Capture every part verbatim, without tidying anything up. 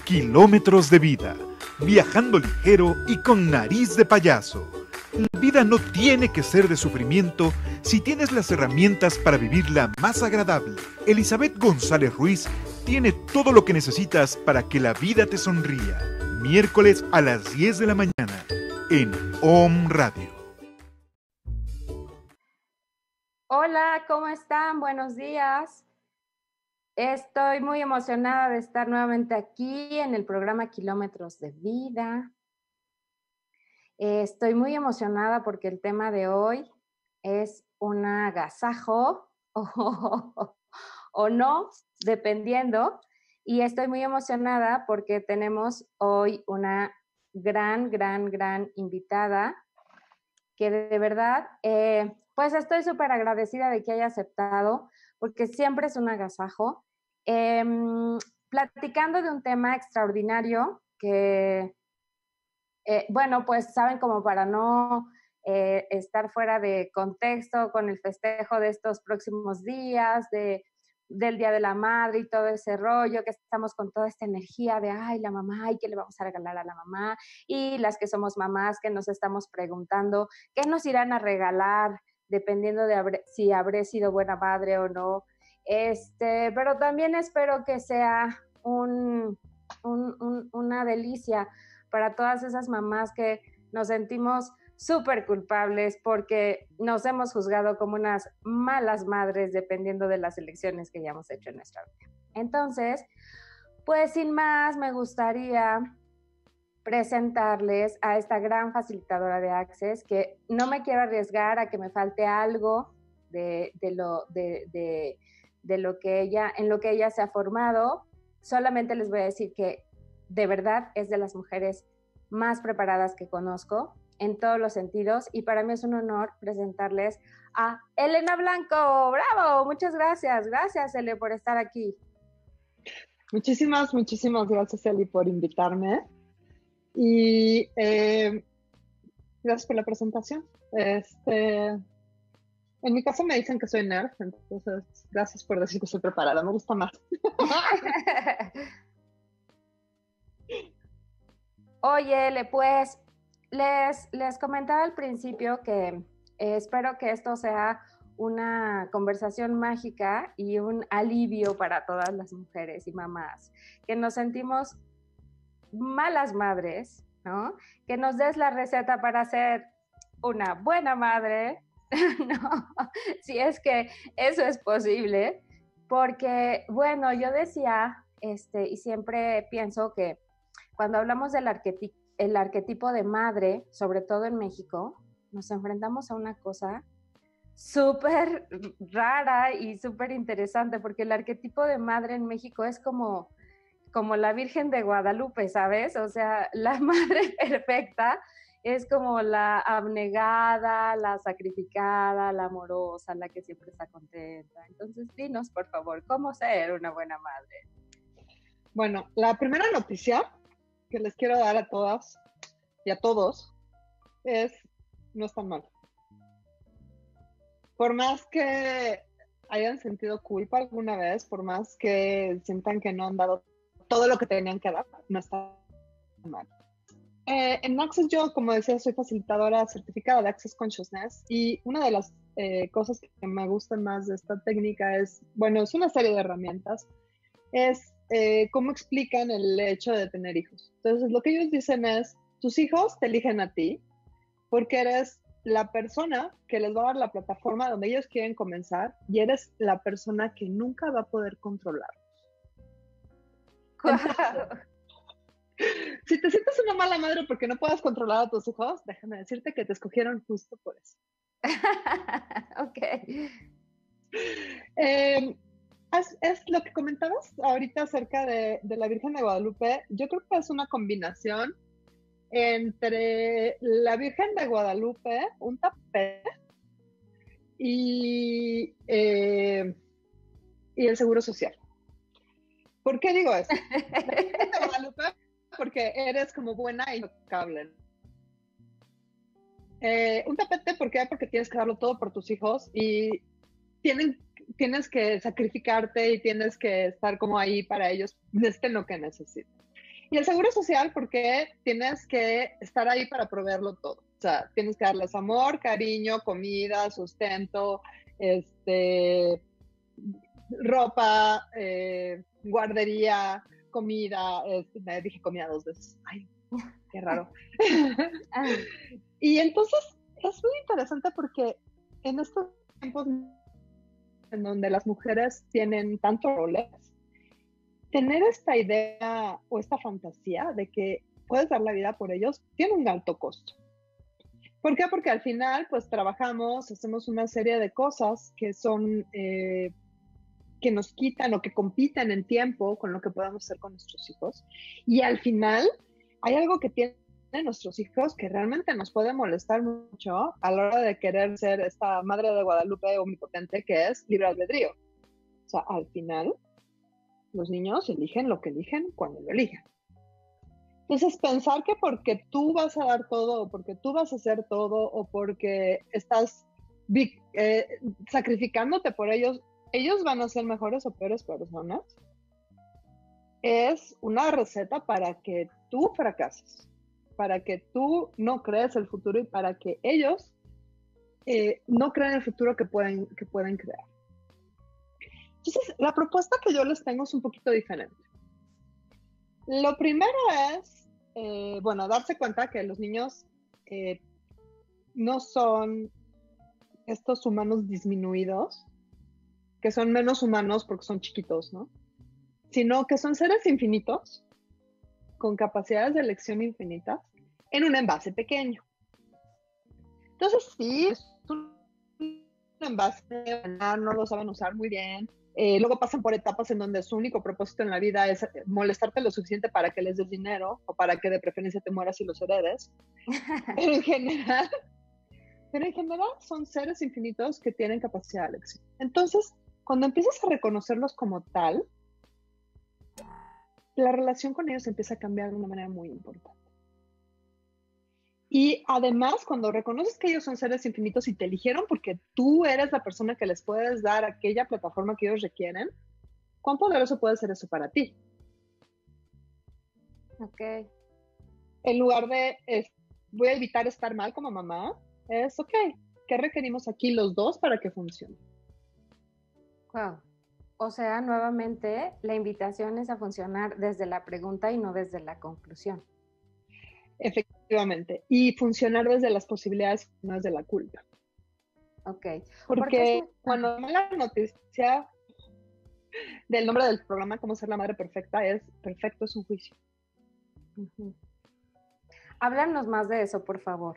Kilómetros de vida, viajando ligero y con nariz de payaso. La vida no tiene que ser de sufrimiento si tienes las herramientas para vivirla más agradable. Elizabeth González Ruiz tiene todo lo que necesitas para que la vida te sonría. Miércoles a las diez de la mañana en Om Radio. Hola, ¿cómo están? Buenos días. Estoy muy emocionada de estar nuevamente aquí en el programa Kilómetros de Vida. Estoy muy emocionada porque el tema de hoy es un agasajo o, o no, dependiendo. Y estoy muy emocionada porque tenemos hoy una gran, gran, gran invitada que de verdad, eh, pues estoy súper agradecida de que haya aceptado, porque siempre es un agasajo. Eh, platicando de un tema extraordinario que, eh, bueno, pues saben, como para no eh, estar fuera de contexto con el festejo de estos próximos días, de, del Día de la Madre y todo ese rollo, que estamos con toda esta energía de, ay, la mamá, ¿y qué le vamos a regalar a la mamá? Y las que somos mamás que nos estamos preguntando, ¿qué nos irán a regalar? Dependiendo de habré, si habré sido buena madre o no. Este, pero también espero que sea un, un, un, una delicia para todas esas mamás que nos sentimos súper culpables porque nos hemos juzgado como unas malas madres dependiendo de las elecciones que ya hemos hecho en nuestra vida. Entonces, pues sin más, me gustaría presentarles a esta gran facilitadora de Access, que no me quiero arriesgar a que me falte algo de, de, lo, de, de, de lo que ella, en lo que ella se ha formado. Solamente les voy a decir que de verdad es de las mujeres más preparadas que conozco en todos los sentidos, y para mí es un honor presentarles a Elena Blanco. ¡Bravo! Muchas gracias. Gracias, Ele, por estar aquí. Muchísimas, muchísimas gracias, Eli, por invitarme. Y eh, gracias por la presentación. Este, en mi caso me dicen que soy nerd, entonces gracias por decir que estoy preparada. Me gusta más. Oye, Le, pues les, les comentaba al principio que eh, espero que esto sea una conversación mágica y un alivio para todas las mujeres y mamás que nos sentimos malas madres, ¿no? Que nos des la receta para ser una buena madre, ¿no? Si es que eso es posible, porque, bueno, yo decía, este, y siempre pienso que cuando hablamos del arquetipo, el arquetipo de madre, sobre todo en México, nos enfrentamos a una cosa súper rara y súper interesante, porque el arquetipo de madre en México es como, como la Virgen de Guadalupe, ¿sabes? O sea, la madre perfecta es como la abnegada, la sacrificada, la amorosa, la que siempre está contenta. Entonces, dinos, por favor, ¿cómo ser una buena madre? Bueno, la primera noticia que les quiero dar a todas y a todos es, no es tan mal. Por más que hayan sentido culpa alguna vez, por más que sientan que no han dado todo lo que tenían que dar, no está mal. Eh, en Access yo, como decía, soy facilitadora certificada de Access Consciousness, y una de las eh, cosas que me gustan más de esta técnica es, bueno, es una serie de herramientas, es eh, cómo explican el hecho de tener hijos. Entonces, lo que ellos dicen es, tus hijos te eligen a ti porque eres la persona que les va a dar la plataforma donde ellos quieren comenzar, y eres la persona que nunca va a poder controlarlos. Entonces, si te sientes una mala madre porque no puedas controlar a tus hijos, déjame decirte que te escogieron justo por eso. Ok. Eh, es, es lo que comentabas ahorita acerca de, de la Virgen de Guadalupe. Yo creo que es una combinación entre la Virgen de Guadalupe, un tapete, y, eh, y el Seguro Social. ¿Por qué digo eso? La Virgen de Guadalupe, porque eres como buena e intocable. Eh, un tapete, ¿por qué? Porque tienes que darlo todo por tus hijos y tienen, tienes que sacrificarte y tienes que estar como ahí para ellos, necesiten lo que necesiten. Y el seguro social porque tienes que estar ahí para proveerlo todo. O sea, tienes que darles amor, cariño, comida, sustento, este, ropa, eh, guardería, comida. Este, me dije comida dos veces. Ay, qué raro. Y entonces es muy interesante porque en estos tiempos en donde las mujeres tienen tantos roles, tener esta idea o esta fantasía de que puedes dar la vida por ellos tiene un alto costo. ¿Por qué? Porque al final, pues trabajamos, hacemos una serie de cosas que son, eh, que nos quitan o que compiten en tiempo con lo que podamos hacer con nuestros hijos. Y al final, hay algo que tienen nuestros hijos que realmente nos puede molestar mucho a la hora de querer ser esta madre de Guadalupe omnipotente que es libre albedrío. O sea, al final, los niños eligen lo que eligen cuando lo eligen. Entonces, pensar que porque tú vas a dar todo, o porque tú vas a hacer todo, o porque estás eh, sacrificándote por ellos, ellos van a ser mejores o peores personas, es una receta para que tú fracases, para que tú no crees el futuro y para que ellos eh, no crean el futuro que pueden, que pueden crear. Entonces, la propuesta que yo les tengo es un poquito diferente. Lo primero es, eh, bueno, darse cuenta que los niños eh, no son estos humanos disminuidos, que son menos humanos porque son chiquitos, ¿no? Sino que son seres infinitos, con capacidades de elección infinitas, en un envase pequeño. Entonces, sí, es un envase, no lo saben usar muy bien. Eh, luego pasan por etapas en donde su único propósito en la vida es molestarte lo suficiente para que les des dinero o para que de preferencia te mueras y los heredes. Pero en general, pero en general son seres infinitos que tienen capacidad de elección. Entonces, cuando empiezas a reconocerlos como tal, la relación con ellos empieza a cambiar de una manera muy importante. Y además, cuando reconoces que ellos son seres infinitos y te eligieron porque tú eres la persona que les puedes dar aquella plataforma que ellos requieren, ¿cuán poderoso puede ser eso para ti? Ok. En lugar de, es, voy a evitar estar mal como mamá, es, ok, ¿qué requerimos aquí los dos para que funcione? Wow. O sea, nuevamente, la invitación es a funcionar desde la pregunta y no desde la conclusión. Efectivamente. Y funcionar desde las posibilidades, no desde la culpa. Ok. Porque, Porque es... cuando la noticia del nombre del programa, Cómo ser la madre perfecta, es perfecto es un juicio. Uh-huh. Háblanos más de eso, por favor.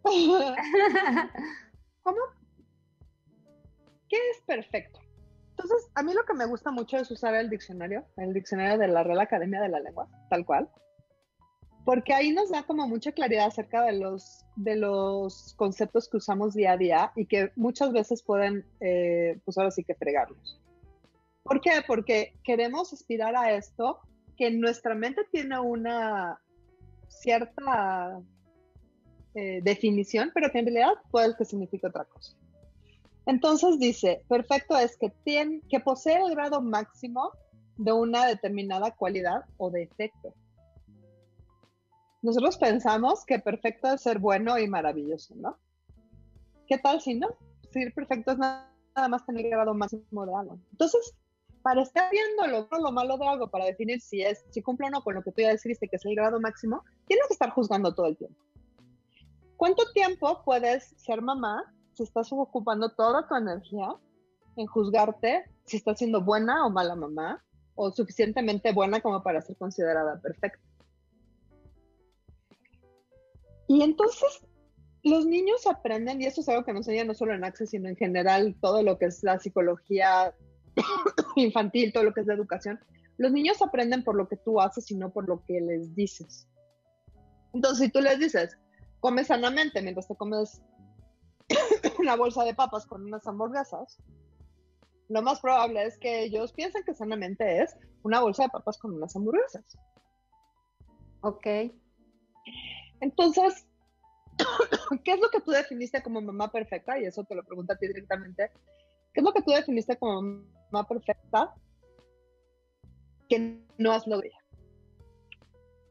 ¿Cómo? ¿Qué es perfecto? Entonces, a mí lo que me gusta mucho es usar el diccionario, el diccionario de la Real Academia de la Lengua, tal cual, porque ahí nos da como mucha claridad acerca de los, de los conceptos que usamos día a día y que muchas veces pueden, eh, pues ahora sí que fregarnos. ¿Por qué? Porque queremos aspirar a esto que en nuestra mente tiene una cierta eh, definición, pero que en realidad puede que signifique otra cosa. Entonces dice, perfecto es que, tiene, que posee el grado máximo de una determinada cualidad o defecto. Nosotros pensamos que perfecto es ser bueno y maravilloso, ¿no? ¿Qué tal si no? Ser perfecto es nada, nada más tener el grado máximo de algo. Entonces, para estar viendo lo, lo malo de algo, para definir si, es, si cumple o no con lo que tú ya decidiste que es el grado máximo, tienes que estar juzgando todo el tiempo. ¿Cuánto tiempo puedes ser mamá si estás ocupando toda tu energía en juzgarte si estás siendo buena o mala mamá, o suficientemente buena como para ser considerada perfecta? Y entonces los niños aprenden, y esto es algo que nos enseña no solo en Access, sino en general todo lo que es la psicología infantil, todo lo que es la educación, los niños aprenden por lo que tú haces y no por lo que les dices. Entonces, si tú les dices, come sanamente mientras te comes una bolsa de papas con unas hamburguesas, lo más probable es que ellos piensen que sanamente es una bolsa de papas con unas hamburguesas. Ok. Entonces, ¿qué es lo que tú definiste como mamá perfecta? Y eso te lo pregunto a ti directamente. ¿Qué es lo que tú definiste como mamá perfecta que no has logrado?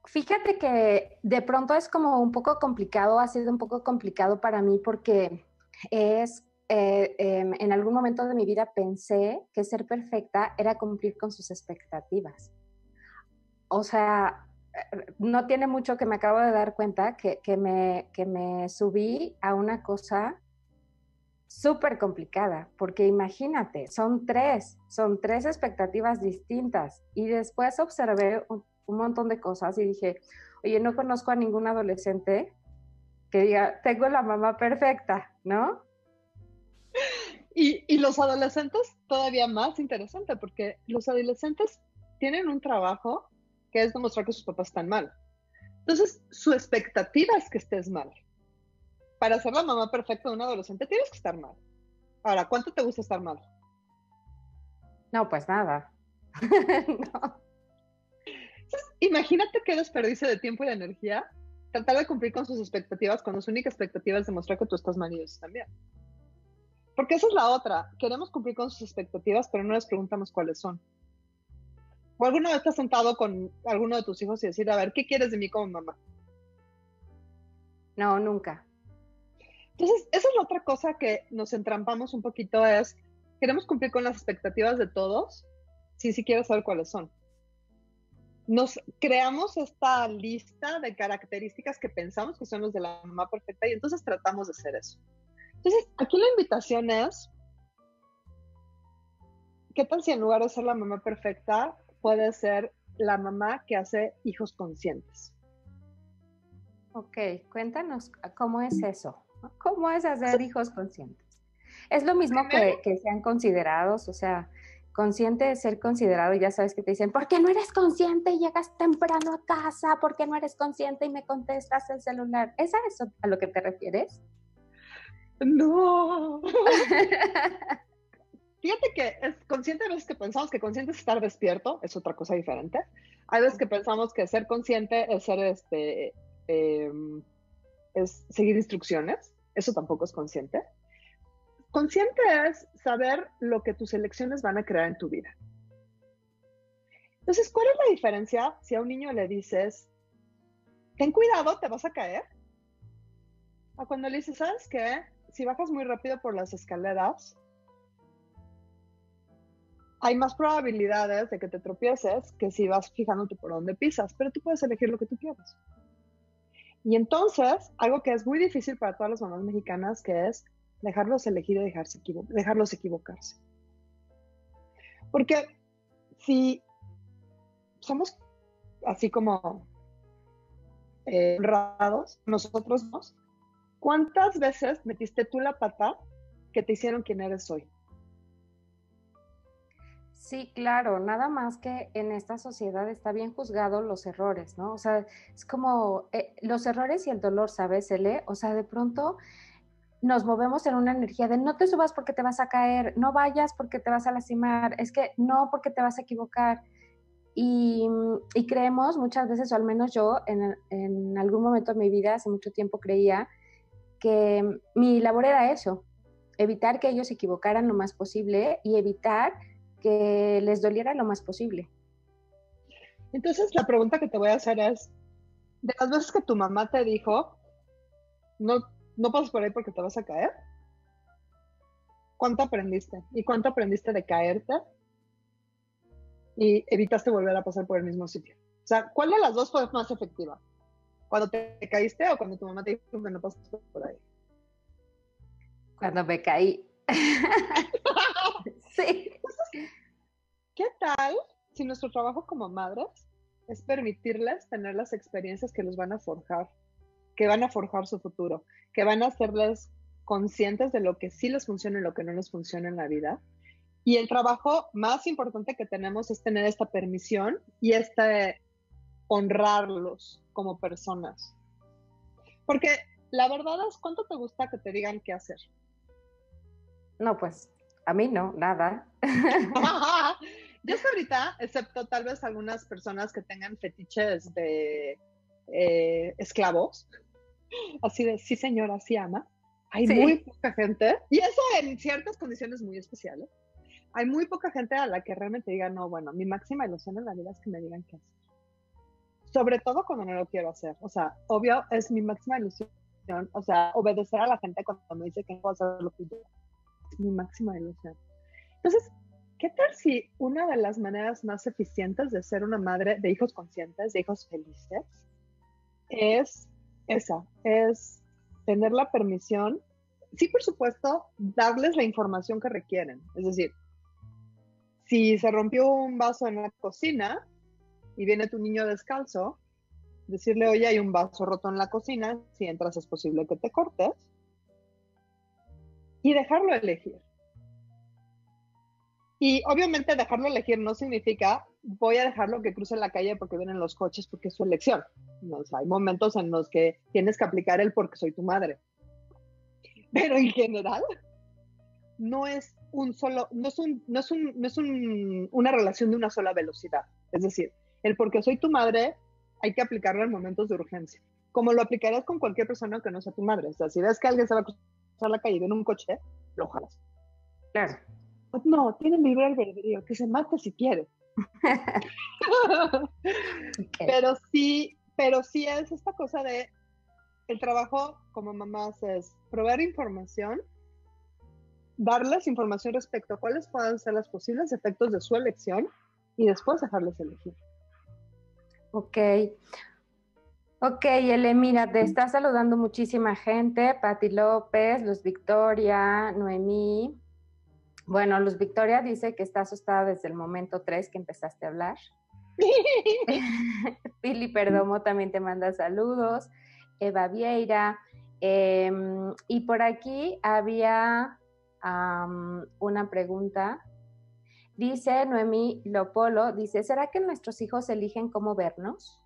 Fíjate que de pronto es como un poco complicado, ha sido un poco complicado para mí porque es, eh, eh, en algún momento de mi vida pensé que ser perfecta era cumplir con sus expectativas. O sea, no tiene mucho que me acabo de dar cuenta que, que, me, que me subí a una cosa súper complicada, porque imagínate, son tres, son tres expectativas distintas y después observé un, un montón de cosas y dije, oye, no conozco a ningún adolescente que diga, tengo la mamá perfecta, ¿no? Y, y los adolescentes todavía más interesante, porque los adolescentes tienen un trabajo que es demostrar que sus papás están mal. Entonces, su expectativa es que estés mal. Para ser la mamá perfecta de un adolescente tienes que estar mal. Ahora, ¿cuánto te gusta estar mal? No, pues nada. No. Entonces, imagínate qué desperdicio de tiempo y de energía tratar de cumplir con sus expectativas cuando su única expectativa es demostrar que tú estás mal y ellos también. Porque esa es la otra. Queremos cumplir con sus expectativas, pero no les preguntamos cuáles son. ¿O alguna vez te has sentado con alguno de tus hijos y decir, a ver, ¿qué quieres de mí como mamá? No, nunca. Entonces, esa es la otra cosa que nos entrampamos un poquito, es queremos cumplir con las expectativas de todos sin siquiera saber cuáles son. Nos creamos esta lista de características que pensamos que son los de la mamá perfecta y entonces tratamos de hacer eso. Entonces, aquí la invitación es, ¿qué tal si en lugar de ser la mamá perfecta, puede ser la mamá que hace hijos conscientes? Ok, cuéntanos cómo es eso. ¿Cómo es hacer hijos conscientes? ¿Es lo mismo que, que sean considerados? O sea, consciente es ser considerado y ya sabes que te dicen, ¿por qué no eres consciente y llegas temprano a casa? ¿Por qué no eres consciente y me contestas el celular? ¿Es a eso a lo que te refieres? No. Fíjate que es consciente, hay veces que pensamos que consciente es estar despierto, es otra cosa diferente. Hay veces que pensamos que ser consciente es ser este... Eh, es seguir instrucciones, eso tampoco es consciente. Consciente es saber lo que tus elecciones van a crear en tu vida. Entonces, ¿cuál es la diferencia si a un niño le dices, ten cuidado, te vas a caer? O cuando le dices, ¿sabes qué? Si bajas muy rápido por las escaleras, hay más probabilidades de que te tropieces que si vas fijándote por dónde pisas, pero tú puedes elegir lo que tú quieras. Y entonces, algo que es muy difícil para todas las mamás mexicanas, que es dejarlos elegir y dejarse equivo- dejarlos equivocarse. Porque si somos así como eh, honrados, nosotros dos, ¿cuántas veces metiste tú la pata que te hicieron quien eres hoy? Sí, claro, nada más que en esta sociedad está bien juzgado los errores, ¿no? O sea, es como eh, los errores y el dolor, ¿sabes, Ele? O sea, de pronto nos movemos en una energía de no te subas porque te vas a caer, no vayas porque te vas a lastimar, es que no porque te vas a equivocar. Y, y creemos muchas veces, o al menos yo en, en algún momento de mi vida, hace mucho tiempo creía que mi labor era eso, evitar que ellos se equivocaran lo más posible y evitar que les doliera lo más posible. Entonces, la pregunta que te voy a hacer es, de las veces que tu mamá te dijo, no, no pases por ahí porque te vas a caer, ¿cuánto aprendiste? ¿Y cuánto aprendiste de caerte? Y evitaste volver a pasar por el mismo sitio. O sea, ¿cuál de las dos fue más efectiva? ¿Cuando te caíste o cuando tu mamá te dijo que no pases por ahí? Cuando me caí. Sí. Entonces, ¿qué tal si nuestro trabajo como madres es permitirles tener las experiencias que los van a forjar, que van a forjar su futuro, que van a hacerles conscientes de lo que sí les funciona y lo que no les funciona en la vida? Y el trabajo más importante que tenemos es tener esta permisión y este honrarlos como personas. Porque la verdad es, ¿cuánto te gusta que te digan qué hacer? No, pues a mí no, nada. Yo hasta ahorita, excepto tal vez algunas personas que tengan fetiches de eh, esclavos, así de, sí señora, sí ama, hay Sí. muy poca gente, y eso en ciertas condiciones muy especiales, hay muy poca gente a la que realmente diga, no, bueno, mi máxima ilusión en la vida es que me digan qué hacer. sobre todo cuando no lo quiero hacer. O sea, obvio, es mi máxima ilusión. O sea, obedecer a la gente cuando me dice que no puedo hacer lo que yo. Es mi máxima ilusión. Entonces, ¿qué tal si una de las maneras más eficientes de ser una madre de hijos conscientes, de hijos felices, es esa, es tener la permisión, sí, por supuesto, darles la información que requieren. Es decir, si se rompió un vaso en la cocina y viene tu niño descalzo, decirle, oye, hay un vaso roto en la cocina, si entras es posible que te cortes, y dejarlo elegir. Y obviamente dejarlo elegir no significa voy a dejarlo que cruce la calle porque vienen los coches, porque es su elección. No, o sea, hay momentos en los que tienes que aplicar el porque soy tu madre. Pero en general, no es un solo, no es, un, no es, un, no es un, una relación de una sola velocidad. Es decir, el porque soy tu madre hay que aplicarlo en momentos de urgencia. Como lo aplicarías con cualquier persona que no sea tu madre. O sea, si ves que alguien se va a cruzar la calle y viene un coche, lo jalas. Claro. No, tiene libre albedrío, que se mate si quiere. Okay. Pero sí, pero sí es esta cosa de el trabajo como mamás es proveer información, darles información respecto a cuáles puedan ser los posibles efectos de su elección y después dejarles elegir. Ok. Ok, Ele, mira, te está saludando muchísima gente. Pati López, Luz Victoria, Noemí. Bueno, Luz Victoria dice que está asustada desde el momento tres que empezaste a hablar. Pili Perdomo también te manda saludos. Eva Vieira. Eh, y por aquí había um, una pregunta. Dice Noemí Lopolo, dice, ¿será que nuestros hijos eligen cómo vernos?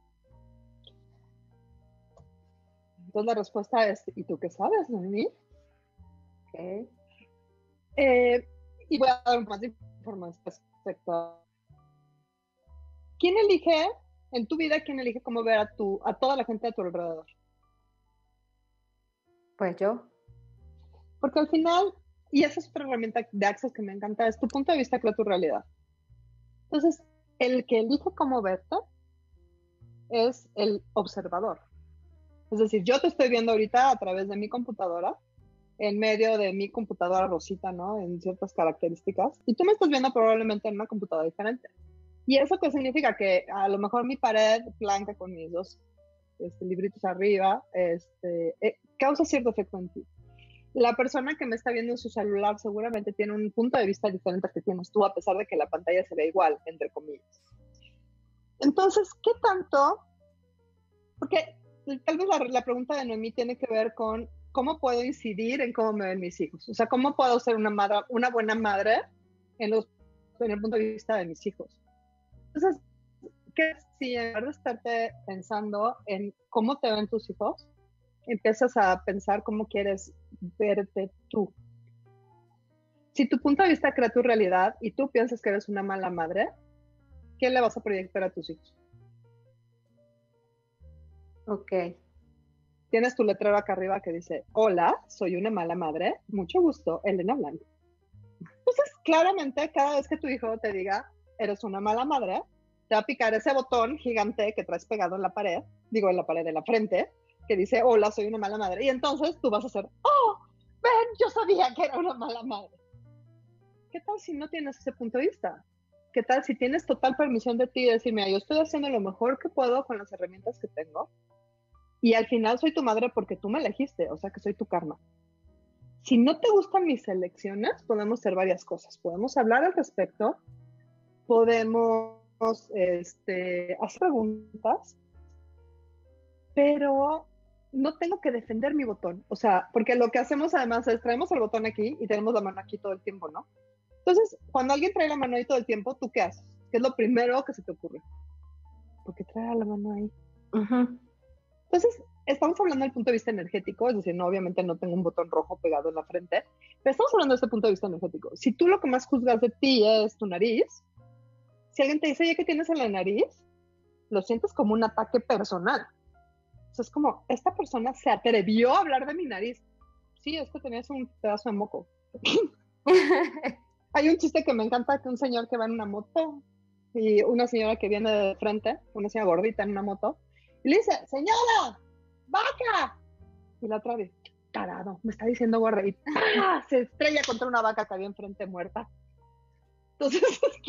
Entonces la respuesta es, ¿y tú qué sabes, Noemí? Okay. Eh, y voy a dar más información respecto a ¿quién elige en tu vida, quién elige cómo ver a, tu, a toda la gente a tu alrededor? Pues yo. Porque al final, y esa es otra herramienta de Access que me encanta, es tu punto de vista crea tu realidad. Entonces, el que elige cómo verte es el observador. Es decir, yo te estoy viendo ahorita a través de mi computadora, en medio de mi computadora rosita, ¿no? En ciertas características, y tú me estás viendo probablemente en una computadora diferente. ¿Y eso qué significa? Que a lo mejor mi pared blanca con mis dos este, libritos arriba este, eh, causa cierto efecto en ti. La persona que me está viendo en su celular seguramente tiene un punto de vista diferente al que tienes tú, a pesar de que la pantalla se ve igual, entre comillas. Entonces, ¿qué tanto? Porque tal vez la, la pregunta de Noemí tiene que ver con cómo puedo incidir en cómo me ven mis hijos. O sea, ¿cómo puedo ser una, madre, una buena madre en, los, en el punto de vista de mis hijos? Entonces, ¿qué si en lugar de estarte pensando en cómo te ven tus hijos, empiezas a pensar cómo quieres verte tú? Si tu punto de vista crea tu realidad y tú piensas que eres una mala madre, ¿qué le vas a proyectar a tus hijos? Ok. Tienes tu letrero acá arriba que dice, hola, soy una mala madre, mucho gusto, Elena Blanco. Entonces, claramente, cada vez que tu hijo te diga, eres una mala madre, te va a picar ese botón gigante que traes pegado en la pared, digo, en la pared de la frente, que dice, hola, soy una mala madre. Y entonces tú vas a hacer, oh, ven, yo sabía que era una mala madre. ¿Qué tal si no tienes ese punto de vista? ¿Qué tal si tienes total permisión de ti y decir, mira, yo estoy haciendo lo mejor que puedo con las herramientas que tengo y al final soy tu madre porque tú me elegiste, o sea que soy tu karma? Si no te gustan mis elecciones, podemos hacer varias cosas. Podemos hablar al respecto, podemos este, hacer preguntas, pero no tengo que defender mi botón. O sea, porque lo que hacemos además es traemos el botón aquí y tenemos la mano aquí todo el tiempo, ¿no? Entonces, cuando alguien trae la mano ahí todo el tiempo, ¿tú qué haces? ¿Qué es lo primero que se te ocurre? ¿Por qué trae la mano ahí? Uh-huh. Entonces, estamos hablando del punto de vista energético, es decir, no, obviamente no tengo un botón rojo pegado en la frente, pero estamos hablando de este punto de vista energético. Si tú lo que más juzgas de ti es tu nariz, si alguien te dice, oye, ¿qué tienes en la nariz? Lo sientes como un ataque personal. O sea, es como, esta persona se atrevió a hablar de mi nariz. Sí, es que tenías un pedazo de moco. Hay un chiste que me encanta, que un señor que va en una moto y una señora que viene de frente, una señora gordita en una moto, y le dice, señora, vaca. Y la otra vez, tarado, me está diciendo gorda, y ¡ah! Se estrella contra una vaca que había enfrente muerta. Entonces,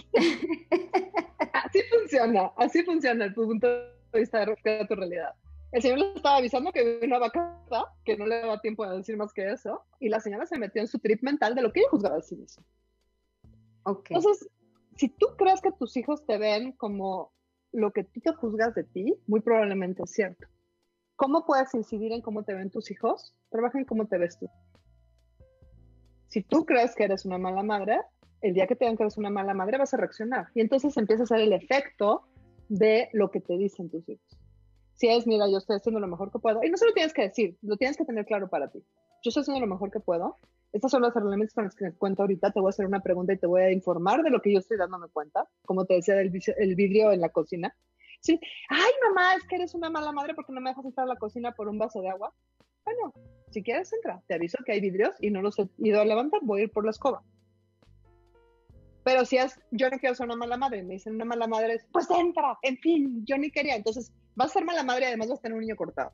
así funciona, así funciona el punto de vista de respeto a tu realidad. El señor le estaba avisando que había una vaca que no le daba tiempo de decir más que eso, y la señora se metió en su trip mental de lo que ella juzgaba de sí misma. Okay. Entonces, si tú crees que tus hijos te ven como lo que tú te juzgas de ti, muy probablemente es cierto. ¿Cómo puedes incidir en cómo te ven tus hijos? Trabaja en cómo te ves tú. Si tú crees que eres una mala madre, el día que te digan que eres una mala madre vas a reaccionar. Y entonces empieza a ser el efecto de lo que te dicen tus hijos. Si es, mira, yo estoy haciendo lo mejor que puedo. Y no se lo tienes que decir, lo tienes que tener claro para ti. Yo estoy haciendo lo mejor que puedo. Estas son las herramientas con las que me cuento ahorita. Te voy a hacer una pregunta y te voy a informar de lo que yo estoy dándome cuenta. Como te decía del el vidrio en la cocina. Sí, ay, mamá, es que eres una mala madre porque no me dejas entrar a la cocina por un vaso de agua. Bueno, si quieres, entra. Te aviso que hay vidrios y no los he ido a levantar. Voy a ir por la escoba. Pero si es, yo no quiero ser una mala madre, me dicen una mala madre, es, pues entra, en fin, yo ni quería. Entonces, vas a ser mala madre y además vas a tener un niño cortado.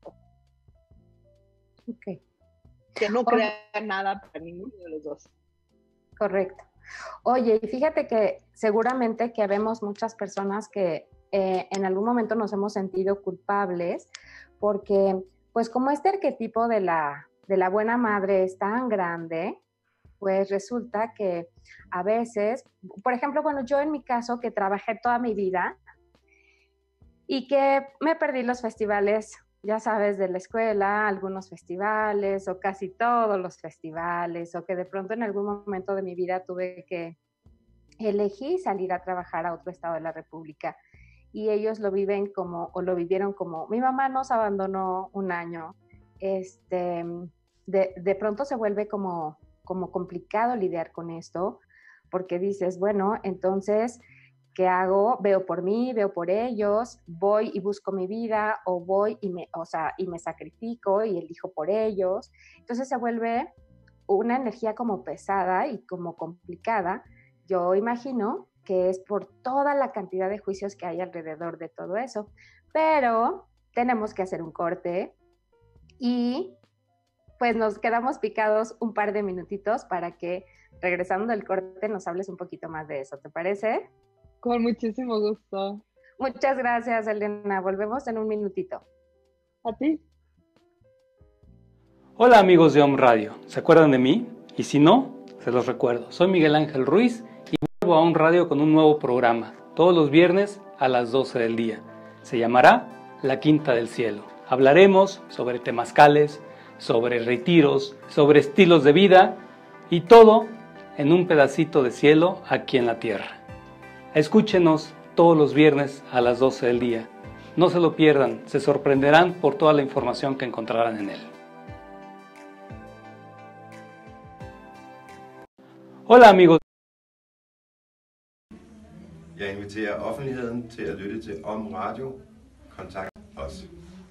Ok. Que no crea oh. nada para ninguno de los dos. Correcto. Oye, y fíjate que seguramente que vemos muchas personas que eh, en algún momento nos hemos sentido culpables porque, pues como este arquetipo de la, de la buena madre es tan grande, pues resulta que a veces, por ejemplo, bueno, yo en mi caso que trabajé toda mi vida y que me perdí los festivales, ya sabes, de la escuela, algunos festivales o casi todos los festivales, o que de pronto en algún momento de mi vida tuve que elegir salir a trabajar a otro estado de la República y ellos lo viven como, o lo vivieron como, mi mamá nos abandonó un año, este, de, de pronto se vuelve como, como complicado lidiar con esto, porque dices, bueno, entonces, ¿qué hago? Veo por mí, veo por ellos, voy y busco mi vida, o voy y me, o sea, y me sacrifico y elijo por ellos. Entonces se vuelve una energía como pesada y como complicada. Yo imagino que es por toda la cantidad de juicios que hay alrededor de todo eso. Pero tenemos que hacer un corte y pues nos quedamos picados un par de minutitos para que, regresando del corte, nos hables un poquito más de eso. ¿Te parece? Con muchísimo gusto. Muchas gracias, Elena. Volvemos en un minutito. A ti. Hola amigos de Om Radio. ¿Se acuerdan de mí? Y si no, se los recuerdo. Soy Miguel Ángel Ruiz y vuelvo a Om Radio con un nuevo programa. Todos los viernes a las doce del día. Se llamará La Quinta del Cielo. Hablaremos sobre temazcales, sobre retiros, sobre estilos de vida y todo en un pedacito de cielo aquí en la tierra. Escúchenos todos los viernes a las doce del día. No se lo pierdan, se sorprenderán por toda la información que encontrarán en él. Hola amigos. Jeg inviterer offentligheden til at lytte til Om Radio. Kontakt os.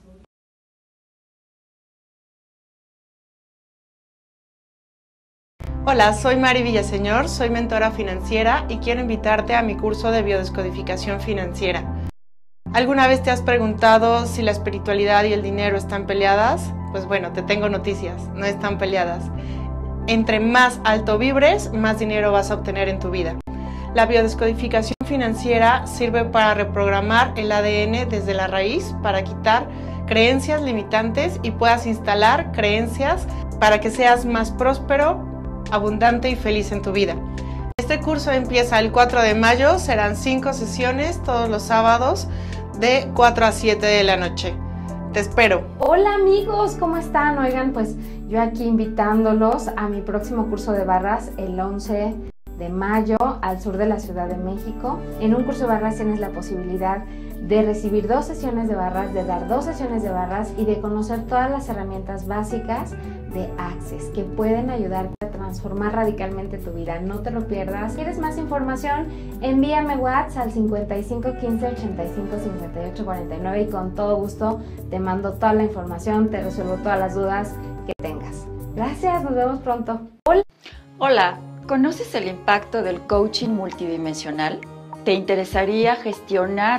Hola, soy Mari Villaseñor, soy mentora financiera y quiero invitarte a mi curso de biodescodificación financiera. ¿Alguna vez te has preguntado si la espiritualidad y el dinero están peleadas? Pues bueno, te tengo noticias, no están peleadas. Entre más alto vibres, más dinero vas a obtener en tu vida. La biodescodificación financiera sirve para reprogramar el A D N desde la raíz, para quitar creencias limitantes y puedas instalar creencias para que seas más próspero, abundante y feliz en tu vida. Este curso empieza el cuatro de mayo, serán cinco sesiones todos los sábados de cuatro a siete de la noche. Te espero. Hola amigos, ¿cómo están? Oigan, pues yo aquí invitándolos a mi próximo curso de barras el once de mayo al sur de la Ciudad de México. En un curso de barras tienes la posibilidad de recibir dos sesiones de barras, de dar dos sesiones de barras y de conocer todas las herramientas básicas de Access que pueden ayudarte a transformar radicalmente tu vida. No te lo pierdas. Si quieres más información, envíame WhatsApp al cincuenta y cinco quince ochenta y cinco cincuenta y ocho cuarenta y nueve y con todo gusto te mando toda la información, te resuelvo todas las dudas que tengas. Gracias, nos vemos pronto. Hola. Hola, ¿conoces el impacto del coaching multidimensional? ¿Te interesaría gestionar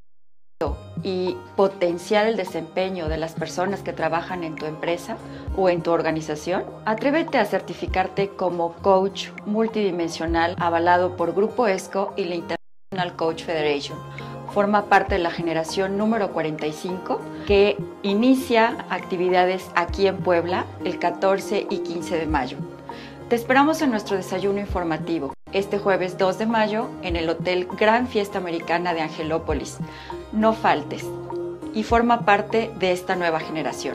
y potenciar el desempeño de las personas que trabajan en tu empresa o en tu organización? Atrévete a certificarte como coach multidimensional avalado por Grupo ESCO y la International Coach Federation. Forma parte de la generación número cuarenta y cinco que inicia actividades aquí en Puebla el catorce y quince de mayo. Te esperamos en nuestro desayuno informativo este jueves dos de mayo en el Hotel Gran Fiesta Americana de Angelópolis. No faltes y forma parte de esta nueva generación.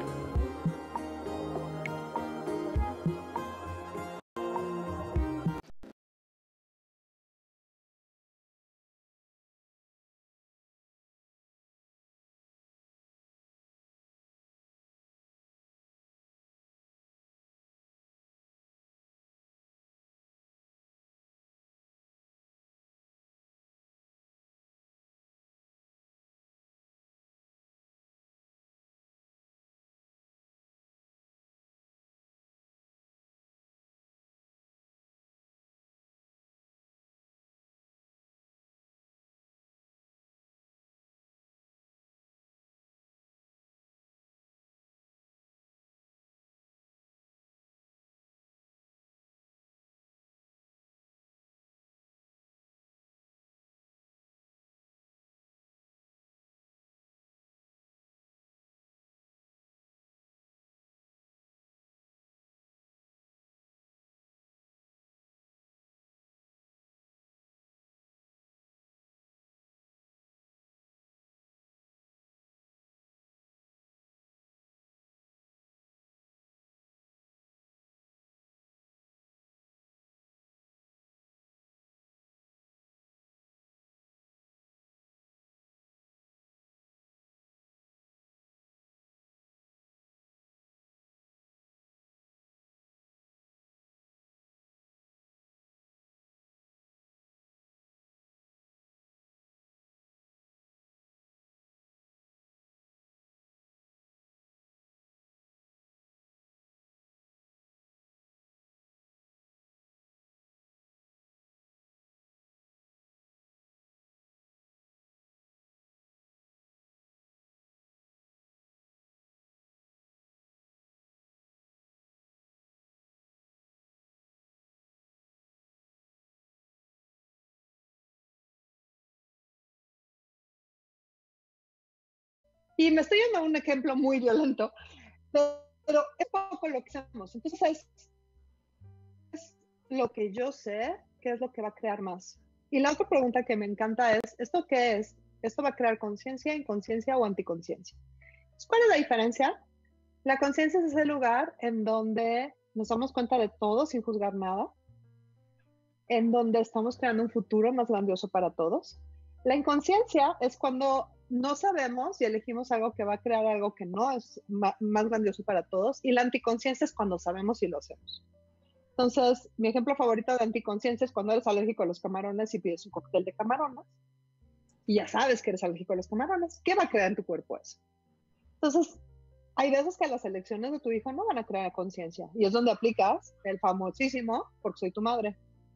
Y me estoy yendo a un ejemplo muy violento, pero, pero es poco lo que hacemos. Entonces es, es lo que yo sé, qué es lo que va a crear más. Y la otra pregunta que me encanta es, ¿esto qué es? ¿Esto va a crear conciencia, inconsciencia o anticonciencia? ¿Cuál es la diferencia? La conciencia es ese lugar en donde nos damos cuenta de todo sin juzgar nada, en donde estamos creando un futuro más grandioso para todos. La inconsciencia es cuando no sabemos y elegimos algo que va a crear algo que no es ma- más grandioso para todos. Y la anticonciencia es cuando sabemos y lo hacemos. Entonces, mi ejemplo favorito de anticonciencia es cuando eres alérgico a los camarones y pides un cóctel de camarones. Y ya sabes que eres alérgico a los camarones. ¿Qué va a crear en tu cuerpo eso? Entonces, hay veces que las elecciones de tu hijo no van a crear conciencia. Y es donde aplicas el famosísimo, porque soy tu madre.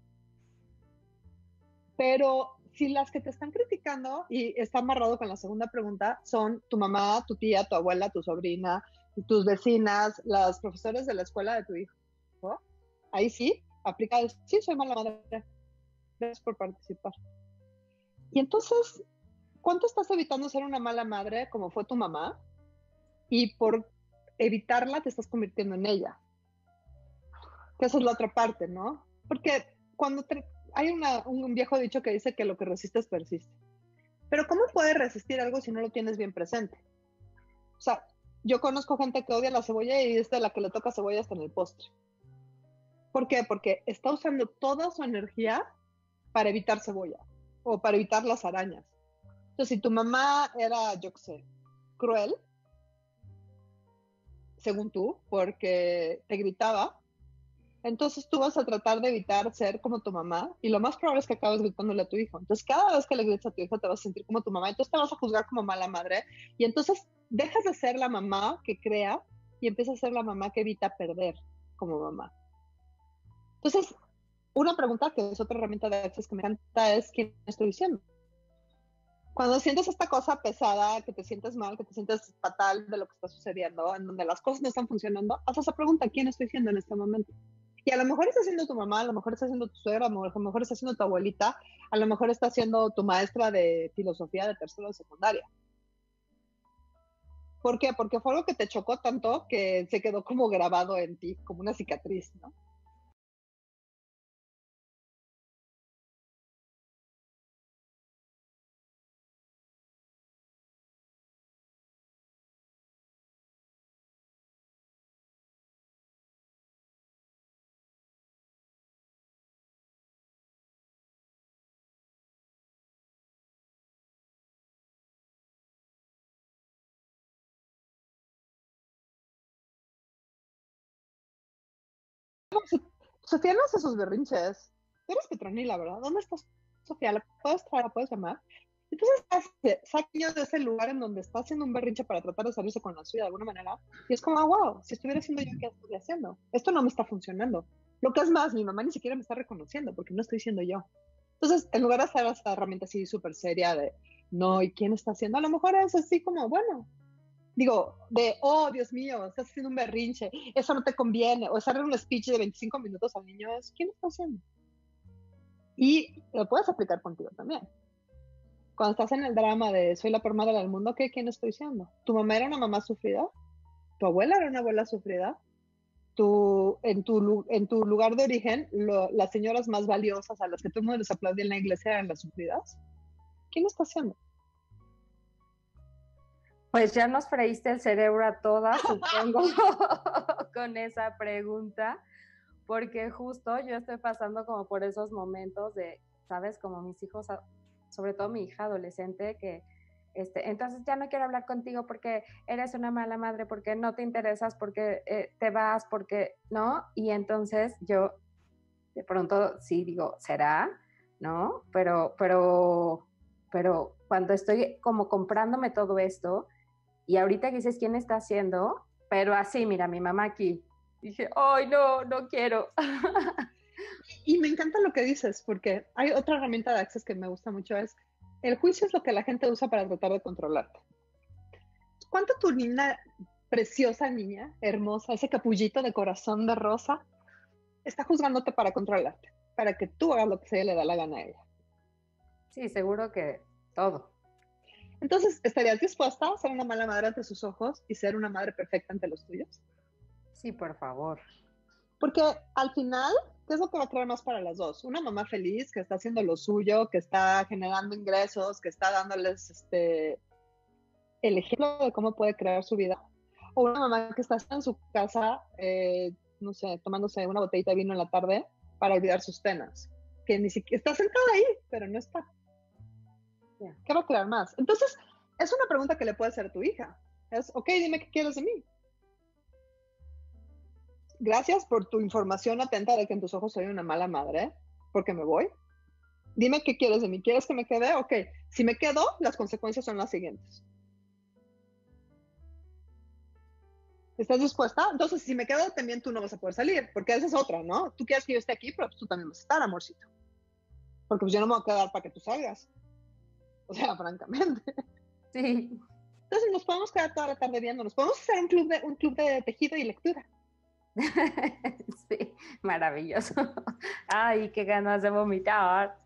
Pero si las que te están criticando, y está amarrado con la segunda pregunta, son tu mamá, tu tía, tu abuela, tu sobrina, tus vecinas, las profesores de la escuela de tu hijo, ¿no? Ahí sí, aplica el, sí, soy mala madre. Gracias por participar. Y entonces, ¿cuánto estás evitando ser una mala madre como fue tu mamá? Y por evitarla te estás convirtiendo en ella. Que esa es la otra parte, ¿no? Porque cuando te, hay una, un viejo dicho que dice que lo que resistes persiste. Pero ¿cómo puedes resistir algo si no lo tienes bien presente? O sea, yo conozco gente que odia la cebolla y es de la que le toca cebolla hasta en el postre. ¿Por qué? Porque está usando toda su energía para evitar cebolla o para evitar las arañas. Entonces, si tu mamá era, yo qué sé, cruel, según tú, porque te gritaba, entonces tú vas a tratar de evitar ser como tu mamá y lo más probable es que acabes gritándole a tu hijo. Entonces cada vez que le grites a tu hijo te vas a sentir como tu mamá, entonces te vas a juzgar como mala madre y entonces dejas de ser la mamá que crea y empiezas a ser la mamá que evita perder como mamá. Entonces una pregunta que es otra herramienta de Access que me encanta es ¿quién estoy diciendo? Cuando sientes esta cosa pesada, que te sientes mal, que te sientes fatal de lo que está sucediendo, en donde las cosas no están funcionando, haz esa pregunta, ¿quién estoy siendo en este momento? Y a lo mejor está siendo tu mamá, a lo mejor está siendo tu suegra, a lo mejor está siendo tu abuelita, a lo mejor está siendo tu maestra de filosofía de tercero de secundaria. ¿Por qué? Porque fue algo que te chocó tanto que se quedó como grabado en ti, como una cicatriz, ¿no? Sofía no hace sus berrinches. Tú eres Petronila, ¿verdad? ¿Dónde está Sofía? ¿La puedes traer? ¿La puedes llamar? Entonces, saca de ese lugar en donde está haciendo un berrinche para tratar de salirse con la suya de alguna manera. Y es como, ah, wow, si estuviera haciendo yo, ¿qué estoy haciendo? Esto no me está funcionando. Lo que es más, mi mamá ni siquiera me está reconociendo porque no estoy siendo yo. Entonces, en lugar de hacer esta herramienta así súper seria de, no, ¿y quién está haciendo? A lo mejor es así como, bueno, digo, de, oh, Dios mío, estás haciendo un berrinche, eso no te conviene, o hacer un speech de veinticinco minutos al niño, es, ¿quién está haciendo? Y lo puedes aplicar contigo también. Cuando estás en el drama de soy la peor madre del mundo, ¿qué? ¿Quién estoy siendo? ¿Tu mamá era una mamá sufrida? ¿Tu abuela era una abuela sufrida? ¿Tu, en, tu, en tu lugar de origen, lo, las señoras más valiosas a las que todo el mundo les aplaudía en la iglesia eran las sufridas? ¿Quién está haciendo? Pues ya nos freíste el cerebro a todas, supongo, con esa pregunta, porque justo yo estoy pasando como por esos momentos de, ¿sabes? Como mis hijos, sobre todo mi hija adolescente, que este, entonces ya no quiero hablar contigo porque eres una mala madre, porque no te interesas, porque eh, te vas, porque, ¿no? Y entonces yo de pronto sí digo, ¿será? ¿No? Pero, pero, pero cuando estoy como comprándome todo esto, y ahorita que dices quién está haciendo, pero así, mira, mi mamá aquí. Dije, ay, no, no quiero. Y me encanta lo que dices, porque hay otra herramienta de Access que me gusta mucho, es el juicio es lo que la gente usa para tratar de controlarte. ¿Cuánto tu niña, preciosa niña, hermosa, ese capullito de corazón de rosa, está juzgándote para controlarte? Para que tú hagas lo que se le da la gana a ella. Sí, seguro que todo. Entonces, ¿estarías dispuesta a ser una mala madre ante sus ojos y ser una madre perfecta ante los tuyos? Sí, por favor. Porque al final, ¿qué es lo que va a traer más para las dos? Una mamá feliz que está haciendo lo suyo, que está generando ingresos, que está dándoles este, el ejemplo de cómo puede crear su vida. O una mamá que está en su casa, eh, no sé, tomándose una botellita de vino en la tarde para olvidar sus penas. Que ni siquiera está sentada ahí, pero no está. ¿Qué va a crear más? Entonces, es una pregunta que le puedes hacer a tu hija. Es, ok, dime qué quieres de mí. Gracias por tu información atenta de que en tus ojos soy una mala madre, porque me voy. Dime qué quieres de mí. ¿Quieres que me quede? Ok. Si me quedo, las consecuencias son las siguientes. ¿Estás dispuesta? Entonces, si me quedo, también tú no vas a poder salir, porque esa es otra, ¿no? Tú quieres que yo esté aquí, pero pues tú también vas a estar, amorcito. Porque pues yo no me voy a quedar para que tú salgas. O sea, francamente. Sí. Entonces nos podemos quedar toda la tarde viendo, nos podemos hacer un club de, un club de tejido y lectura. Sí, maravilloso. Ay, qué ganas de vomitar.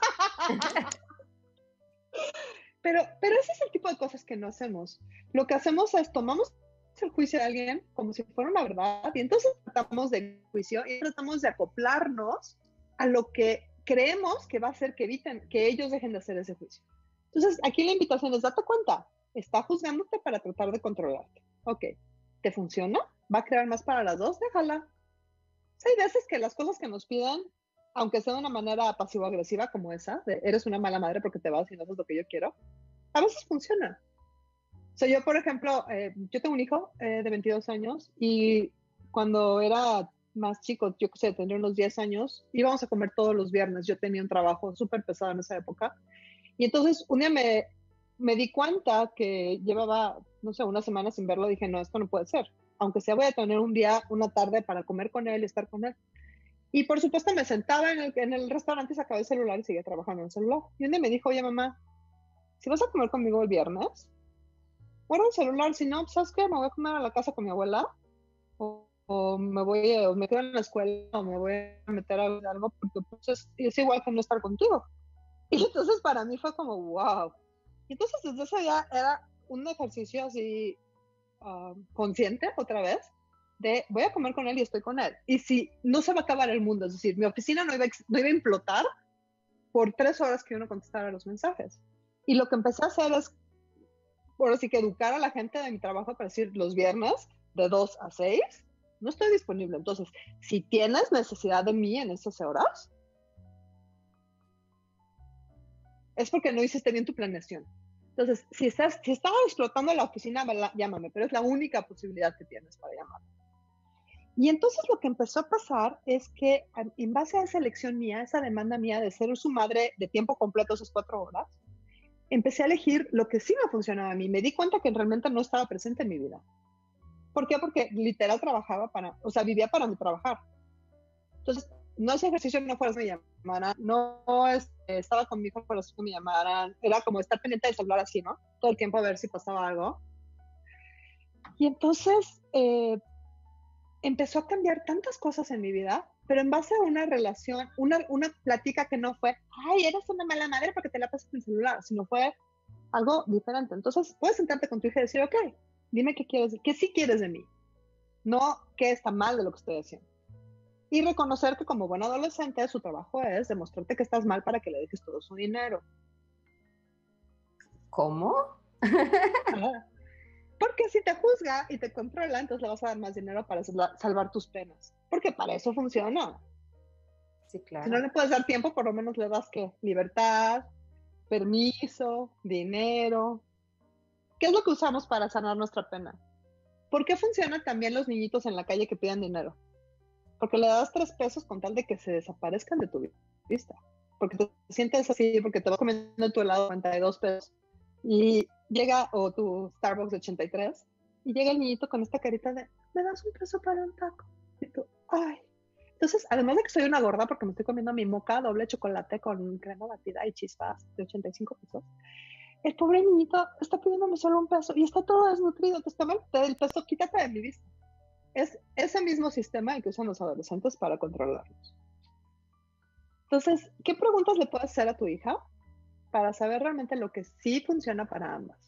Pero, pero ese es el tipo de cosas que no hacemos. Lo que hacemos es tomamos el juicio de alguien como si fuera una verdad y entonces tratamos de juicio y tratamos de acoplarnos a lo que creemos que va a hacer que eviten, que ellos dejen de hacer ese juicio. Entonces, aquí la invitación es, date cuenta, está juzgándote para tratar de controlarte. Ok, ¿te funciona? ¿Va a crear más para las dos? Déjala. O sea, hay veces que las cosas que nos piden, aunque sea de una manera pasivo-agresiva como esa, de eres una mala madre porque te vas y no haces lo que yo quiero, a veces funciona. O sea, yo, por ejemplo, eh, yo tengo un hijo eh, de veintidós años y cuando era más chico, yo que sé, tendría unos diez años, íbamos a comer todos los viernes. Yo tenía un trabajo súper pesado en esa época. Y entonces un día me, me di cuenta que llevaba, no sé, una semana sin verlo. Dije, no, esto no puede ser. Aunque sea, voy a tener un día, una tarde para comer con él y estar con él. Y por supuesto me sentaba en el, en el restaurante y sacaba el celular y seguía trabajando en el celular. Y un día me dijo, oye mamá, si vas a comer conmigo el viernes, guarda el celular, si no, ¿sabes qué? Me voy a comer a la casa con mi abuela, o, o me voy, o me quedo en la escuela, o me voy a meter a algo, porque pues, es, es igual que no estar contigo. Y entonces para mí fue como, wow. Y entonces desde ese día era un ejercicio así uh, consciente, otra vez, de voy a comer con él y estoy con él. Y si no se va a acabar el mundo, es decir, mi oficina no iba, no iba a implotar por tres horas que uno contestara los mensajes. Y lo que empecé a hacer es, por así que educar a la gente de mi trabajo para decir, los viernes de dos a seis, no estoy disponible. Entonces, si tienes necesidad de mí en esas horas, es porque no hiciste bien tu planeación. Entonces, si estás, si estás explotando la oficina, llámame, pero es la única posibilidad que tienes para llamar. Y entonces lo que empezó a pasar es que en base a esa elección mía, esa demanda mía de ser su madre de tiempo completo esas cuatro horas, empecé a elegir lo que sí me funcionaba a mí. Me di cuenta que realmente no estaba presente en mi vida. ¿Por qué? Porque literal trabajaba para, o sea, vivía para mi trabajar. Entonces, no ese ejercicio no fuera que me llamaran, no este, estaba con mi hijo para que me llamaran, era como estar pendiente del celular así, ¿no? Todo el tiempo a ver si pasaba algo. Y entonces, eh, empezó a cambiar tantas cosas en mi vida, pero en base a una relación, una, una plática que no fue, ay, eres una mala madre porque te la pasas en el celular, sino fue algo diferente. Entonces, puedes sentarte con tu hija y decir, ok, dime qué quieres, qué sí quieres de mí, no qué está mal de lo que estoy haciendo. Y reconocer que como buen adolescente, su trabajo es demostrarte que estás mal para que le dejes todo su dinero. ¿Cómo? Ajá. Porque si te juzga y te controla, entonces le vas a dar más dinero para salvar tus penas. Porque para eso funciona. Sí, claro. Si no le puedes dar tiempo, por lo menos le das, ¿qué? Libertad, permiso, dinero. ¿Qué es lo que usamos para sanar nuestra pena? ¿Por qué funcionan también los niñitos en la calle que piden dinero? Porque le das tres pesos con tal de que se desaparezcan de tu vista. Porque te sientes así, porque te vas comiendo tu helado de cuarenta y dos pesos. Y llega, o tu Starbucks de ochenta y tres, y llega el niñito con esta carita de, ¿me das un peso para un taco? Y tú, ay. Entonces, además de que soy una gorda porque me estoy comiendo mi moca doble chocolate con crema batida y chispas de ochenta y cinco pesos, el pobre niñito está pidiéndome solo un peso y está todo desnutrido. Entonces, toma el peso, quítate de mi vista. Es ese mismo sistema el que usan los adolescentes para controlarlos. Entonces, ¿qué preguntas le puedes hacer a tu hija para saber realmente lo que sí funciona para ambas?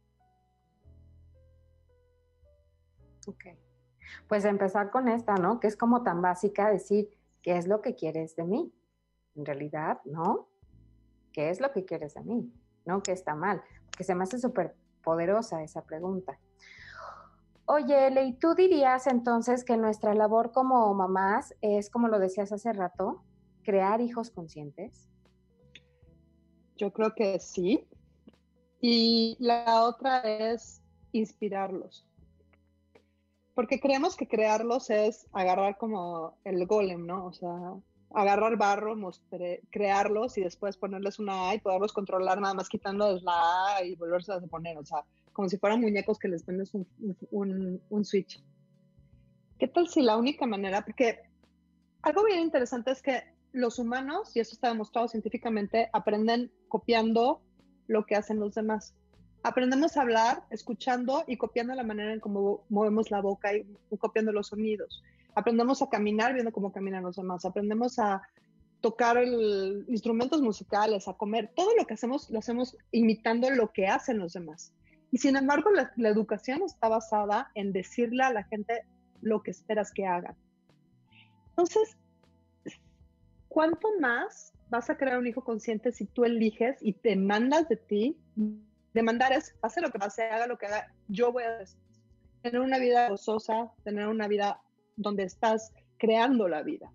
Ok. Pues empezar con esta, ¿no? Que es como tan básica decir, ¿qué es lo que quieres de mí? En realidad, ¿no? ¿Qué es lo que quieres de mí? No, que está mal. Porque se me hace súper poderosa esa pregunta. Oye, Ley, ¿tú dirías entonces que nuestra labor como mamás es, como lo decías hace rato, crear hijos conscientes? Yo creo que sí. Y la otra es inspirarlos. Porque creemos que crearlos es agarrar como el golem, ¿no? O sea, agarrar barro, mostre, crearlos y después ponerles una A y poderlos controlar nada más quitándoles la A y volverse a poner. O sea, como si fueran muñecos que les pones un, un, un switch. ¿Qué tal si la única manera? Porque algo bien interesante es que los humanos, y eso está demostrado científicamente, aprenden copiando lo que hacen los demás. Aprendemos a hablar escuchando y copiando la manera en cómo movemos la boca y copiando los sonidos. Aprendemos a caminar viendo cómo caminan los demás. Aprendemos a tocar el, instrumentos musicales, a comer. Todo lo que hacemos lo hacemos imitando lo que hacen los demás. Y sin embargo, la, la educación está basada en decirle a la gente lo que esperas que hagan. Entonces, ¿cuánto más vas a crear un hijo consciente si tú eliges y te mandas de ti? Demandar es, pase lo que pase, haga lo que haga, yo voy a tener una vida gozosa, tener una vida donde estás creando la vida.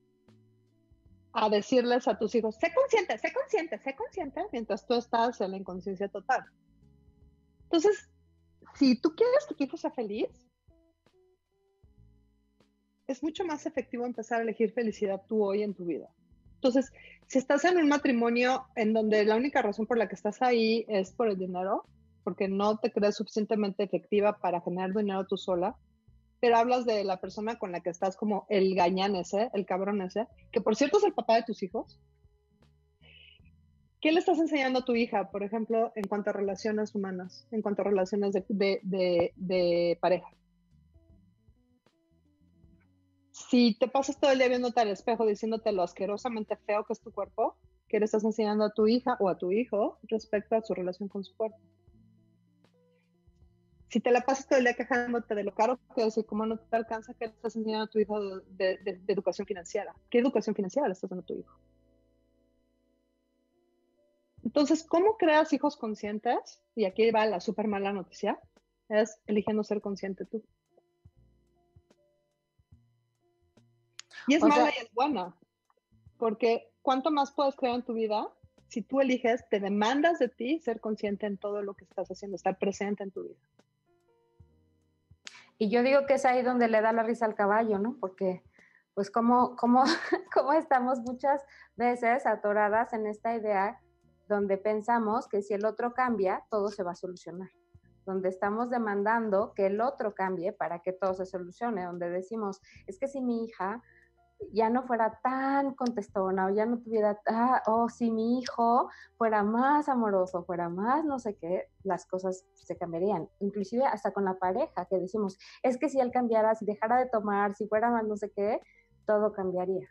A decirles a tus hijos, sé consciente, sé consciente, sé consciente, mientras tú estás en la inconsciencia total. Entonces, si tú quieres que tu hijo sea feliz, es mucho más efectivo empezar a elegir felicidad tú hoy en tu vida. Entonces, si estás en un matrimonio en donde la única razón por la que estás ahí es por el dinero, porque no te crees suficientemente efectiva para generar dinero tú sola, pero hablas de la persona con la que estás como el gañán ese, el cabrón ese, que por cierto es el papá de tus hijos. ¿Qué le estás enseñando a tu hija, por ejemplo, en cuanto a relaciones humanas, en cuanto a relaciones de, de, de, de pareja? Si te pasas todo el día viéndote al espejo diciéndote lo asquerosamente feo que es tu cuerpo, ¿qué le estás enseñando a tu hija o a tu hijo respecto a su relación con su cuerpo? Si te la pasas todo el día quejándote de lo caro que es y cómo no te alcanza, ¿qué le estás enseñando a tu hijo de, de, de educación financiera? ¿Qué educación financiera le estás dando a tu hijo? Entonces, ¿cómo creas hijos conscientes? Y aquí va la súper mala noticia, es eligiendo ser consciente tú. Y es o mala sea, y es buena, porque ¿cuánto más puedes crear en tu vida si tú eliges, te demandas de ti ser consciente en todo lo que estás haciendo, estar presente en tu vida? Y yo digo que es ahí donde le da la risa al caballo, ¿no? Porque, pues, como, como, como estamos muchas veces atoradas en esta idea donde pensamos que si el otro cambia, todo se va a solucionar. Donde estamos demandando que el otro cambie para que todo se solucione. Donde decimos, es que si mi hija ya no fuera tan contestona o ya no tuviera, ah, o oh, si mi hijo fuera más amoroso, fuera más no sé qué, las cosas se cambiarían. Inclusive hasta con la pareja, que decimos, es que si él cambiara, si dejara de tomar, si fuera más no sé qué, todo cambiaría.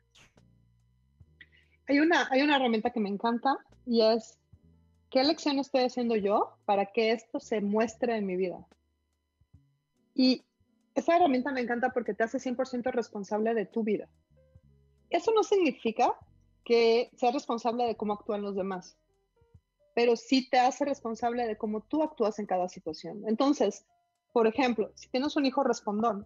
Hay una, hay una herramienta que me encanta y es, ¿qué elección estoy haciendo yo para que esto se muestre en mi vida? Y esa herramienta me encanta porque te hace cien por ciento responsable de tu vida. Eso no significa que seas responsable de cómo actúan los demás, pero sí te hace responsable de cómo tú actúas en cada situación. Entonces, por ejemplo, si tienes un hijo respondón,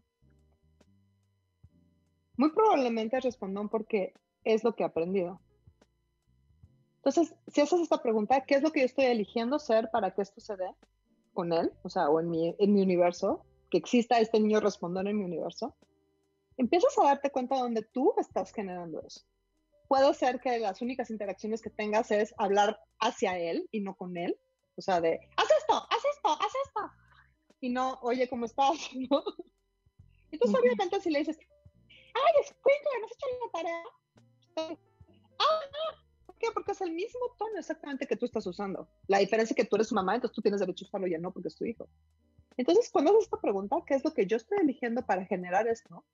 muy probablemente es respondón porque es lo que ha aprendido. Entonces, si haces esta pregunta, ¿qué es lo que yo estoy eligiendo ser para que esto se dé con él? O sea, o en mi, en mi universo, que exista este niño respondón en mi universo. Empiezas a darte cuenta de dónde tú estás generando eso. Puede ser que las únicas interacciones que tengas es hablar hacia él y no con él. O sea, de, haz esto, haz esto, haz esto. Y no, oye, ¿cómo estás? ¿No? Entonces, uh-huh. obviamente, si le dices, ay, escuincla, ¿no has hecho la tarea? Ah, ¿por qué? Porque es el mismo tono exactamente que tú estás usando. La diferencia es que tú eres su mamá, entonces tú tienes derecho a usarlo y ya no, porque es tu hijo. Entonces, cuando haces esta pregunta, ¿qué es lo que yo estoy eligiendo para generar esto?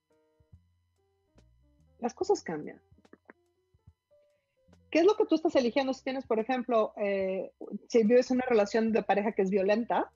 Las cosas cambian. ¿Qué es lo que tú estás eligiendo? Si tienes, por ejemplo, eh, si vives una relación de pareja que es violenta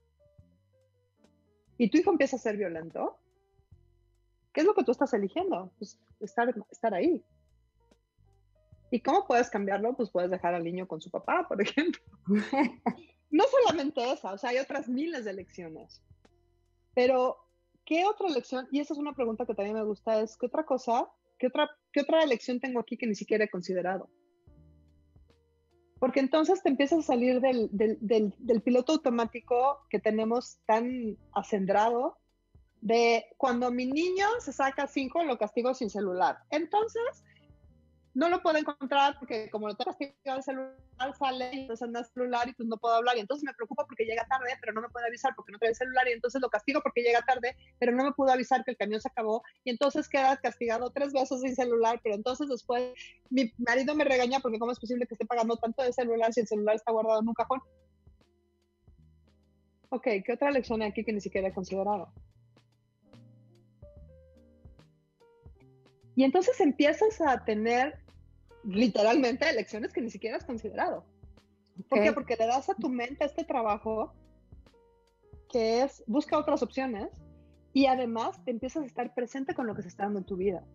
y tu hijo empieza a ser violento, ¿qué es lo que tú estás eligiendo? Pues estar, estar ahí. ¿Y cómo puedes cambiarlo? Pues puedes dejar al niño con su papá, por ejemplo. No solamente esa, o sea, hay otras miles de elecciones. Pero, ¿qué otra elección? Y esa es una pregunta que también me gusta, es, ¿qué otra cosa? ¿Qué otra, ¿Qué otra elección tengo aquí que ni siquiera he considerado? Porque entonces te empiezas a salir del, del, del, del piloto automático que tenemos tan acendrado de cuando mi niño se saca cinco, lo castigo sin celular. Entonces, no lo puedo encontrar porque como lo tengo castigado el celular, sale y entonces anda el celular y pues no puedo hablar. Y entonces me preocupa porque llega tarde, pero no me puede avisar porque no trae el celular. Y entonces lo castigo porque llega tarde, pero no me pudo avisar que el camión se acabó. Y entonces queda castigado tres veces sin celular. Pero entonces después mi marido me regaña porque cómo es posible que esté pagando tanto de celular si el celular está guardado en un cajón. Ok, ¿qué otra lección hay aquí que ni siquiera he considerado? Y entonces empiezas a tener literalmente elecciones que ni siquiera has considerado. ¿Por okay. qué? Porque le das a tu mente este trabajo que es, busca otras opciones y además te empiezas a estar presente con lo que se está dando en tu vida.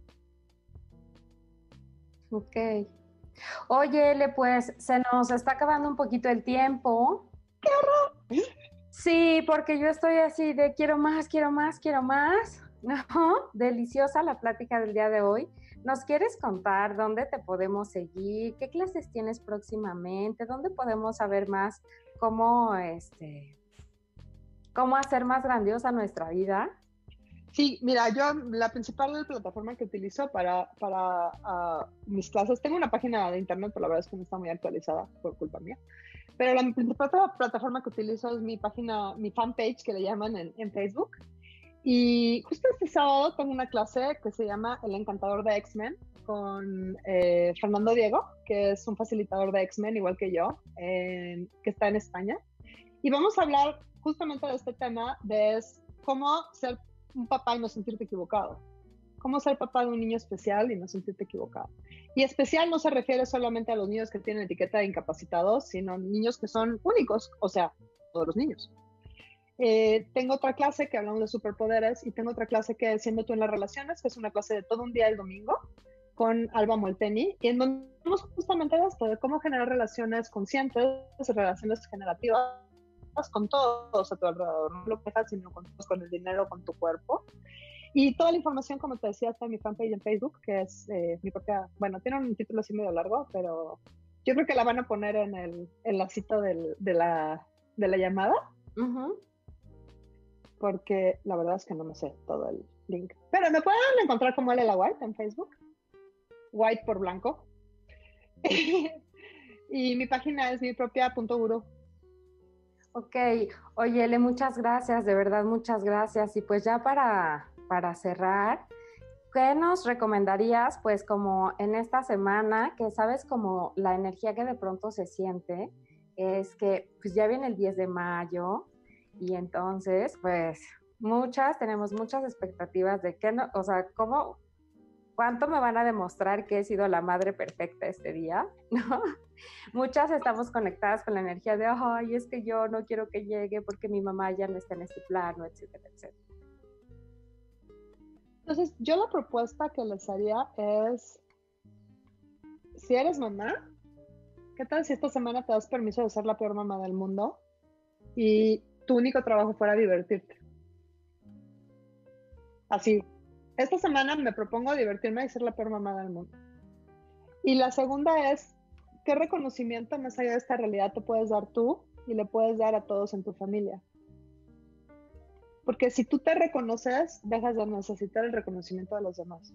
Ok. Oye, Ele, pues se nos está acabando un poquito el tiempo. ¡Qué horror! Sí, porque yo estoy así de quiero más, quiero más, quiero más. No, deliciosa la plática del día de hoy. ¿Nos quieres contar dónde te podemos seguir? ¿Qué clases tienes próximamente? ¿Dónde podemos saber más cómo, este, cómo hacer más grandiosa nuestra vida? Sí, mira, yo la principal plataforma que utilizo para, para uh, mis clases, tengo una página de internet, pero la verdad es que no está muy actualizada por culpa mía. Pero la principal plataforma que utilizo es mi página, mi fanpage que le llaman en, en Facebook. Y justo este sábado tengo una clase que se llama El Encantador de X-Men con eh, Fernando Diego, que es un facilitador de X-Men igual que yo, eh, que está en España. Y vamos a hablar justamente de este tema, de cómo ser un papá y no sentirte equivocado. Cómo ser papá de un niño especial y no sentirte equivocado. Y especial no se refiere solamente a los niños que tienen etiqueta de incapacitados, sino niños que son únicos, o sea, todos los niños. Eh, tengo otra clase que hablamos de superpoderes y tengo otra clase que es Siendo tú en las relaciones, que es una clase de todo un día el domingo con Alba Molteni, y en donde hablamos justamente de esto, de cómo generar relaciones conscientes, relaciones generativas con todos a tu alrededor, no lo dejas sino con, con el dinero, con tu cuerpo. Y toda la información, como te decía, está en mi fanpage en Facebook, que es eh, mi propia, bueno, tiene un título así medio largo, pero yo creo que la van a poner en el enlacito del, de, la, de la llamada. Uh-huh. Porque la verdad es que no me sé todo el link. Pero me pueden encontrar como Lela White en Facebook. White por blanco. Y mi página es mi propia punto guru. Ok. Oye, Ele, muchas gracias, de verdad, muchas gracias. Y pues ya para, para cerrar, ¿qué nos recomendarías? Pues como en esta semana, que sabes como la energía que de pronto se siente, es que pues ya viene el diez de mayo, y entonces, pues, muchas, tenemos muchas expectativas de qué no, o sea, cómo, cuánto me van a demostrar que he sido la madre perfecta este día, ¿no? Muchas estamos conectadas con la energía de, ay, es que yo no quiero que llegue porque mi mamá ya no está en este plano, etcétera, etcétera. Entonces, yo la propuesta que les haría es, si eres mamá, ¿qué tal si esta semana te das permiso de ser la peor mamá del mundo? Y tu único trabajo fuera divertirte. Así, esta semana me propongo divertirme y ser la peor mamá del mundo. Y la segunda es, ¿qué reconocimiento más allá de esta realidad te puedes dar tú y le puedes dar a todos en tu familia? Porque si tú te reconoces, dejas de necesitar el reconocimiento de los demás.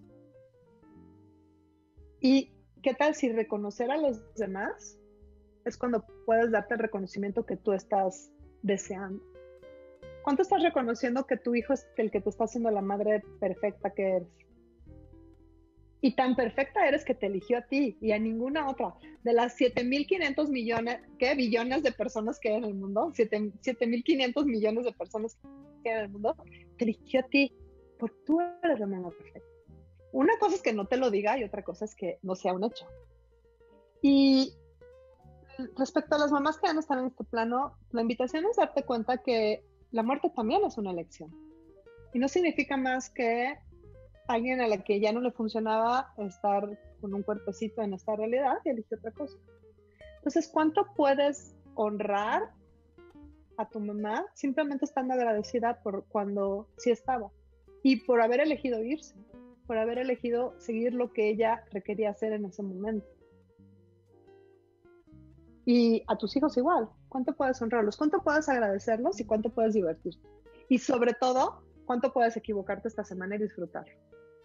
¿Y qué tal si reconocer a los demás es cuando puedes darte el reconocimiento que tú estás deseando? ¿Cuánto estás reconociendo que tu hijo es el que te está haciendo la madre perfecta que eres? Y tan perfecta eres que te eligió a ti y a ninguna otra. De las siete mil quinientos millones, ¿qué? Billones de personas que hay en el mundo, siete mil quinientos millones de personas que hay en el mundo, te eligió a ti, porque tú eres la mamá perfecta. Una cosa es que no te lo diga y otra cosa es que no sea un hecho. Y respecto a las mamás que ya no están en este plano, la invitación es darte cuenta que la muerte también es una elección. Y no significa más que alguien a la que ya no le funcionaba estar con un cuerpecito en esta realidad y eligió otra cosa. Entonces, ¿cuánto puedes honrar a tu mamá simplemente estando agradecida por cuando sí estaba? Y por haber elegido irse, por haber elegido seguir lo que ella requería hacer en ese momento. Y a tus hijos igual, ¿cuánto puedes honrarlos? ¿Cuánto puedes agradecerlos? ¿Y cuánto puedes divertirte? Y sobre todo, ¿cuánto puedes equivocarte esta semana y disfrutarlo?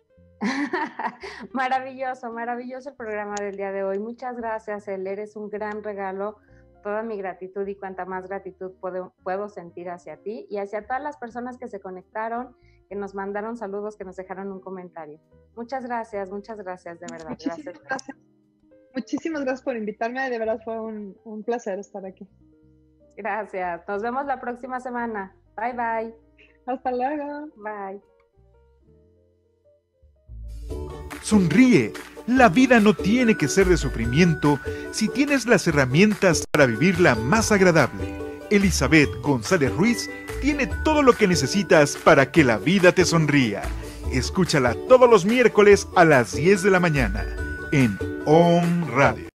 Maravilloso, maravilloso el programa del día de hoy. Muchas gracias, El, eres un gran regalo. Toda mi gratitud y cuanta más gratitud puedo, puedo sentir hacia ti y hacia todas las personas que se conectaron, que nos mandaron saludos, que nos dejaron un comentario. Muchas gracias, muchas gracias, de verdad. Muchísimas gracias. gracias. Muchísimas gracias por invitarme, de verdad fue un, un placer estar aquí. Gracias, nos vemos la próxima semana. Bye, bye. Hasta luego. Bye. Sonríe. La vida no tiene que ser de sufrimiento si tienes las herramientas para vivirla más agradable. Elizabeth González Ruiz tiene todo lo que necesitas para que la vida te sonría. Escúchala todos los miércoles a las diez de la mañana en Om Radio.